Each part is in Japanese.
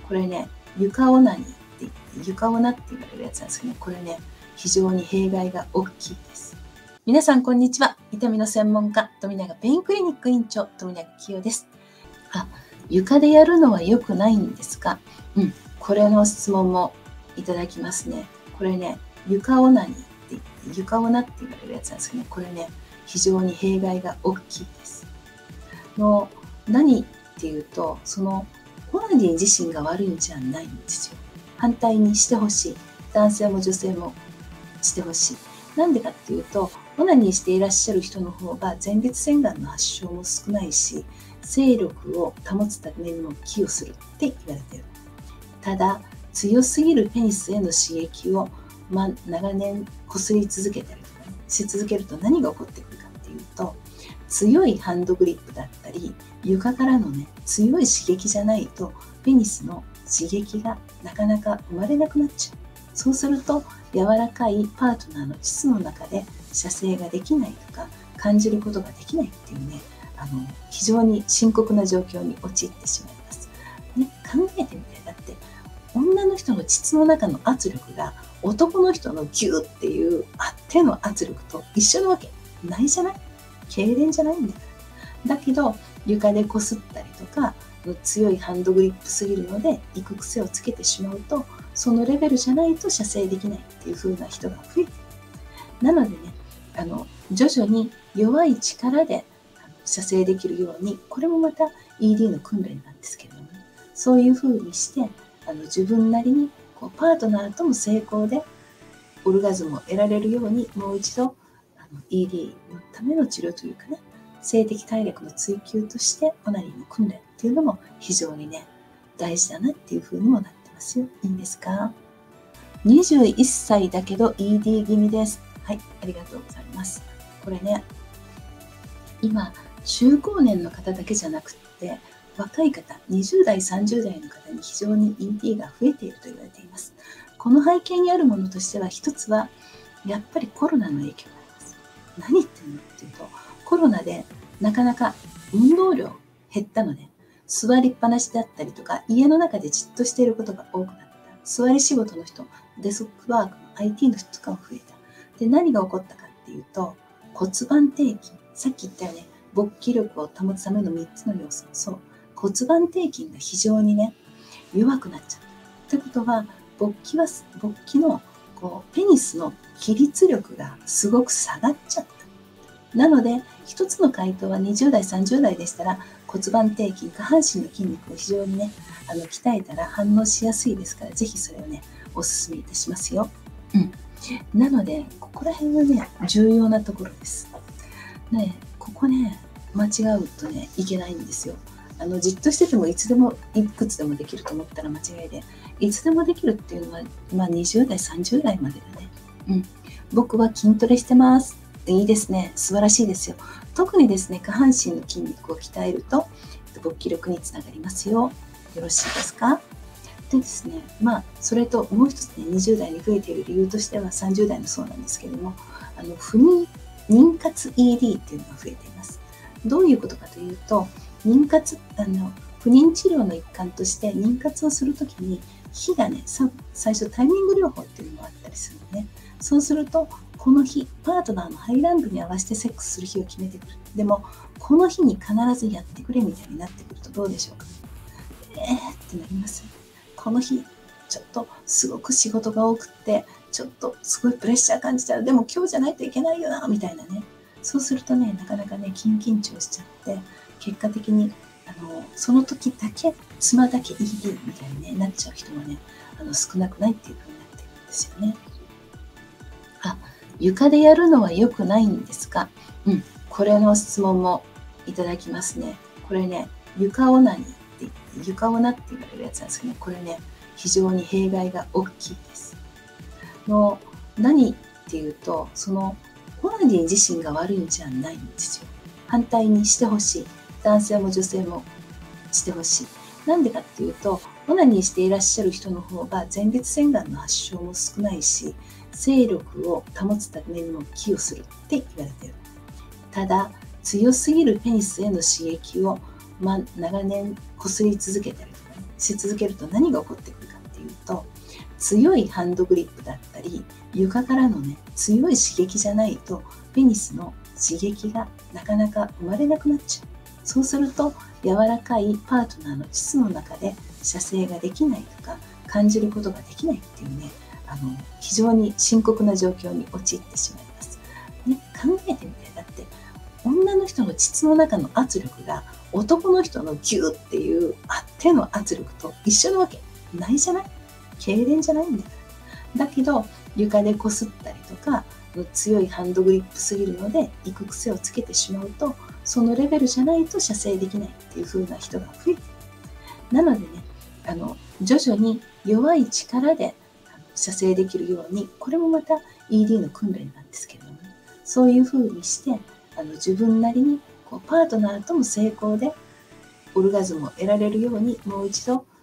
これね、床オナニーって言って、床オナって言われるやつなんですけどね、これね、非常に弊害が大きいです。皆さん、こんにちは。痛みの専門家、富永ペインクリニック院長、富永清です。床でやるのは良くないんですか？これの質問もいただきますね。これね、床オナニーって言って、床オナって言われるやつなんですけどね、これね、非常に弊害が大きいです。何っていうと、そのオナニー自身が悪いんじゃないんですよ。反対にしてほしい。男性も女性もしてほしい。なんでかっていうと、オナニーしていらっしゃる人の方が前立腺がんの発症も少ないし、精力を保つためにも寄与するって言われている。ただ、強すぎるペニスへの刺激を、長年擦り続けたりとか、し続けると何が起こってくるかっていうと、強いハンドグリップだったり、床からのね、強い刺激じゃないと、ペニスの刺激がなかなか生まれなくなっちゃう。そうすると、柔らかいパートナーの膣の中で射精ができないとか、感じることができないっていうね、非常に深刻な状況に陥ってしまいます。ね、考えてみて、だって、女の人の膣の中の圧力が男の人のギューっていう手の圧力と一緒なわけないじゃない？痙攣じゃないんだから。だけど、床でこすったりとか、強いハンドグリップすぎるので、行く癖をつけてしまうと、そのレベルじゃないと射精できないっていう風な人が増えている。なのでね、徐々に弱い力で射精できるように、これもまた ED の訓練なんですけれども、そういう風にして、自分なりにパートナーとも成功でオルガズムを得られるように、もう一度ED のための治療というかね、性的快楽の追求としてオナニーの訓練っていうのも非常にね、大事だなっていう風にもなってますよ。いいんですか？21歳だけど ED 気味です。はい、ありがとうございます。これね、今、中高年の方だけじゃなくって、若い方、20代、30代の方に非常に ED が増えていると言われています。この背景にあるものとしては、一つは、やっぱりコロナの影響があります。何言ってんのっていうと、コロナでなかなか運動量減ったので、座りっぱなしだったりとか、家の中でじっとしていることが多くなった。座り仕事の人、デスクワークの IT の人とかも増えた。で、何が起こったかっていうと、骨盤底筋。さっき言ったよね、勃起力を保つための3つの要素。そう。骨盤底筋が非常にね、弱くなっちゃう。ということは、勃起のペニスの起立力がすごく下がっちゃった。なので、一つの回答は20代、30代でしたら、骨盤底筋、下半身の筋肉を非常にね、鍛えたら反応しやすいですから、ぜひそれをね、お勧めいたしますよ。なので、ここら辺はね、重要なところです。ね、ここね、間違うとね、いけないんですよ。じっとしててもいつでもいくつでもできると思ったら間違いで、いつでもできるっていうのは、20代、30代までだね。僕は筋トレしてます。いいですね。素晴らしいですよ。特にですね、下半身の筋肉を鍛えると、勃起力につながりますよ。よろしいですか？でですね、それともう一つね、20代に増えている理由としては、30代もそうなんですけども、妊活 ED っていうのが増えています。どういうことかというと、妊活、不妊治療の一環として妊活をするときに、日がね、最初タイミング療法っていうのもあったりするのね。そうすると、この日、パートナーの排卵部に合わせてセックスする日を決めてくる。でも、この日に必ずやってくれみたいになってくるとどうでしょうか。ってなります。この日、ちょっとすごく仕事が多くって、ちょっとすごいプレッシャー感じちゃう。でも今日じゃないといけないよな、みたいなね。そうするとね、なかなかね、緊張しちゃって、結果的に、その時だけ、妻だけ ED みたいに、ね、なっちゃう人もね、少なくないっていう風になってるんですよね。床でやるのは良くないんですか？これの質問もいただきますね。これね、床オナニーって言って、床オナって言われるやつなんですけどね、これね、非常に弊害が大きいです。何っていうと、そのオナニー自身が悪いんじゃないんですよ。反対にしてほしい。男性も女性もしてほしい。なんでかっていうと、オナニーしていらっしゃる人の方が前立腺がんの発症も少ないし、精力を保つためにも寄与するって言われている。ただ、強すぎるペニスへの刺激を、長年擦り続けたりとか、 し続けると何が起こってくるかっていうと、強いハンドグリップだったり床からのね強い刺激じゃないとペニスの刺激がなかなか生まれなくなっちゃう。そうすると柔らかいパートナーの膣の中で射精ができないとか感じることができないっていうね、非常に深刻な状況に陥ってしまいます、ね、考えてみて。だって女の人の膣の中の圧力が男の人のギューっていう手の圧力と一緒なわけないじゃない。痙攣じゃないんだから。だけど床でこすったりとか強いハンドグリップすぎるので行く癖をつけてしまうと、そのレベルじゃないと射精できないっていう風な人が増えている。なのでね、徐々に弱い力で射精できるように、これもまた ED の訓練なんですけれども、そういう風にして自分なりにパートナーとも成功でオルガズムを得られるように、もう一度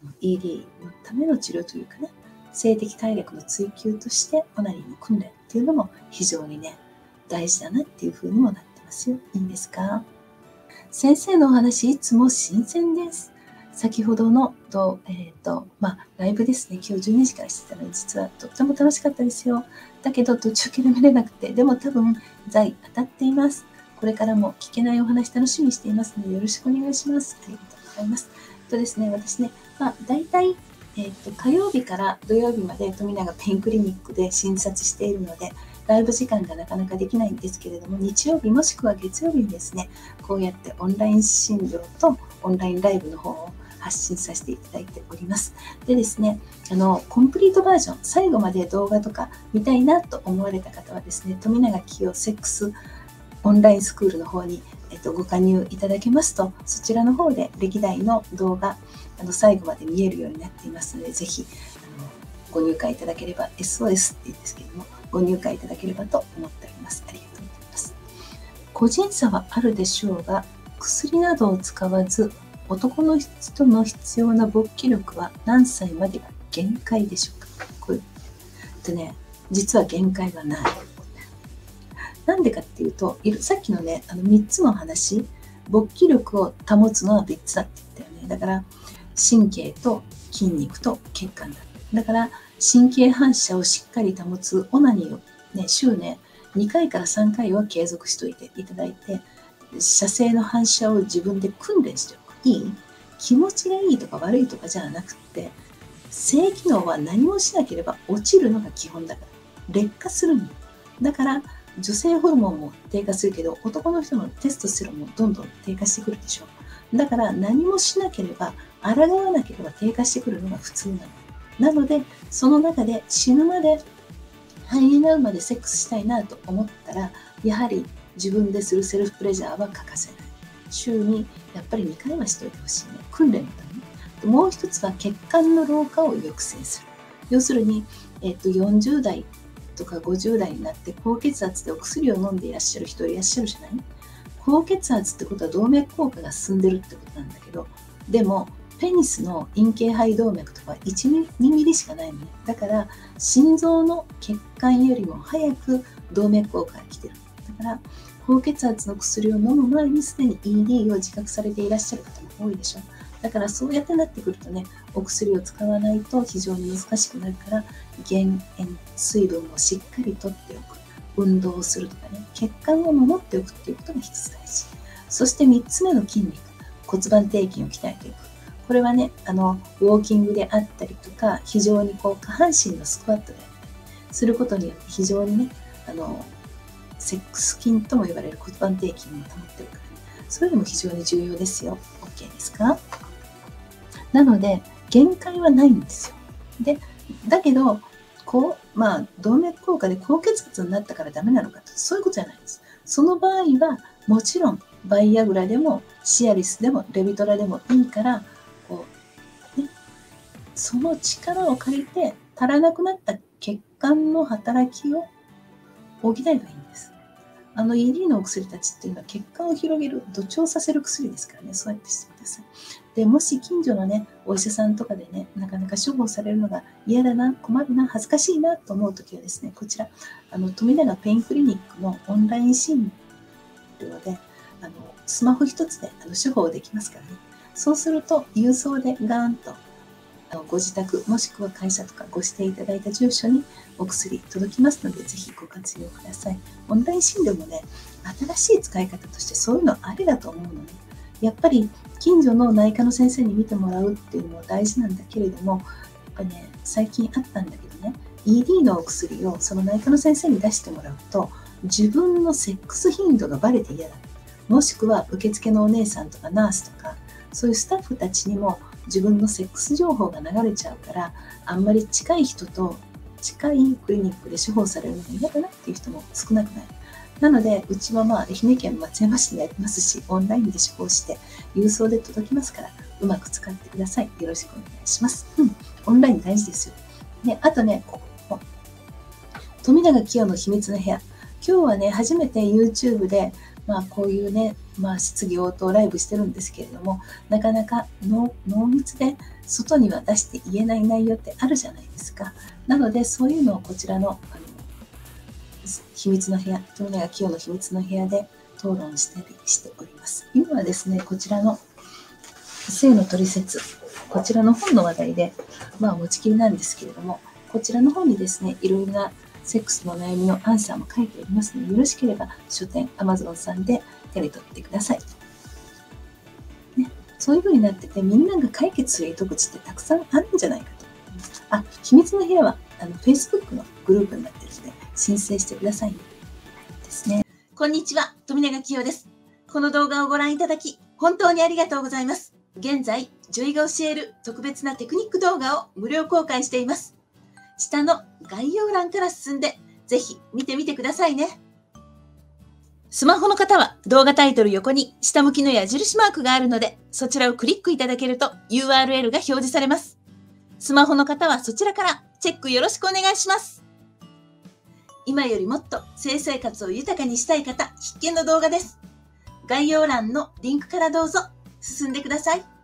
ED のための治療というかね、性的快楽の追求としてオナニーの訓練っていうのも非常にね大事だなっていう風にもなってますよ。いいんですか？先生のお話いつも新鮮です。先ほどのライブですね、今日12時からしてたので、実はとっても楽しかったですよ。だけど途中から見れなくて、でも多分財当たっています。これからも聞けないお話楽しみにしていますので、よろしくお願いします。ありがとうございます。ですね、私ね、大体、火曜日から土曜日まで富永ペインクリニックで診察しているので、ライブ時間がなかなかできないんですけれども、日曜日もしくは月曜日にですね、こうやってオンライン診療とオンラインライブの方を発信させていただいております。でですね、コンプリートバージョン、最後まで動画とか見たいなと思われた方はですね、富永清セックスオンラインスクールの方に、ご加入いただけますと、そちらの方で歴代の動画最後まで見えるようになっていますので、ぜひご入会いただければ、 SOS って言うんですけども、ご入会いただければと思っております。ありがとうございます。個人差はあるでしょうが、薬などを使わず男の人の必要な勃起力は何歳までが限界でしょうか？こういうね、実は限界はない。なんでかっていうと、さっきのね、3つの話、勃起力を保つのは別だって言ったよね。だから神経と筋肉と血管だ。だから神経反射をしっかり保つオナニーをね、週ね2回から3回は継続しといていただいて、射精の反射を自分で訓練しておく。いい？気持ちがいいとか悪いとかじゃなくて、性機能は何もしなければ落ちるのが基本だから。劣化するの。だから女性ホルモンも低下するけど、男の人のテストステロンもどんどん低下してくるでしょ。だから何もしなければ、抗わなければ低下してくるのが普通なの。なので、その中で死ぬまで、肺になるまでセックスしたいなと思ったら、やはり自分でするセルフプレジャーは欠かせない。週にやっぱり2回はしといてほしいね。訓練のために。もう一つは血管の老化を抑制する。要するに、40代とか50代になって高血圧でお薬を飲んでいらっしゃる人いらっしゃるじゃない？高血圧ってことは動脈硬化が進んでるってことなんだけど、でもペニスの陰茎肺動脈とか1ミリ、2ミリしかないのね。だから心臓の血管よりも早く動脈硬化が来てる。だから高血圧の薬を飲む前にすでに ED を自覚されていらっしゃる方も多いでしょ。だからそうやってなってくるとね、お薬を使わないと非常に難しくなるから、減塩、水分をしっかりとっておく、運動をするとかね、血管を守っておくっていうことが一つ大事。そして3つ目の筋肉、骨盤底筋を鍛えていく。これはね、ウォーキングであったりとか、非常に下半身のスクワットであったりすることによって非常にね、セックス筋とも言われる骨盤底筋を保っておくからね、それでも非常に重要ですよ。OK ですか？なので限界はないんですよ。で、だけど動脈硬化で高血圧になったからダメなのかと、そういうことじゃないです。その場合はもちろんバイアグラでもシアリスでもレビトラでもいいから、その力を借りて足らなくなった血管の働きを補えばいいんです。ED のお薬たちっていうのは血管を広げる、土調させる薬ですからね、そうやってしてください。で、もし近所のね、お医者さんとかでね、なかなか処方されるのが嫌だな、困るな、恥ずかしいなと思うときはですね、こちら、富永ペインクリニックのオンライン診療で、スマホ一つで処方できますからね。 そうすると郵送でガーンとご自宅もしくは会社とかご指定いただいた住所にお薬届きますので、ぜひご活用ください。オンライン診療もね、新しい使い方としてそういうのありだと思うのね。やっぱり近所の内科の先生に見てもらうっていうのは大事なんだけれども、やっぱね、最近あったんだけどね、ED のお薬をその内科の先生に出してもらうと、自分のセックス頻度がバレて嫌だ。もしくは受付のお姉さんとかナースとか、そういうスタッフたちにも自分のセックス情報が流れちゃうから、あんまり近い人と近いクリニックで処方されるのが嫌だなっていう人も少なくない。なので、うちは愛媛県松山市にありますし、オンラインで処方して郵送で届きますから、うまく使ってください。よろしくお願いします。オンライン大事ですよ。で、あとね、富永清の秘密の部屋。今日はね、初めて YouTube で、こういうね、質疑応答ライブしてるんですけれども、なかなか濃密で外には出して言えない内容ってあるじゃないですか。なので、そういうのをこちらの秘密の部屋、富永清の秘密の部屋で討論したりしております。今はですね、こちらの性のトリセツ、こちらの本の話題で、持ちきりなんですけれども、こちらの本にですね、いろいろなセックスの悩みのアンサーも書いておりますので、よろしければ書店 Amazon さんで手に取ってください。ね、そういう風になってて、みんなが解決する糸口ってたくさんあるんじゃないかと。秘密の部屋はFacebook のグループになっているので、申請してくださいですね。こんにちは、富永清です。この動画をご覧いただき、本当にありがとうございます。現在、女医が教える特別なテクニック動画を無料公開しています。下の概要欄から進んで、ぜひ見てみてくださいね。スマホの方は動画タイトル横に下向きの矢印マークがあるので、そちらをクリックいただけると URL が表示されます。スマホの方はそちらからチェックよろしくお願いします。今よりもっと性生活を豊かにしたい方必見の動画です。概要欄のリンクからどうぞ進んでください。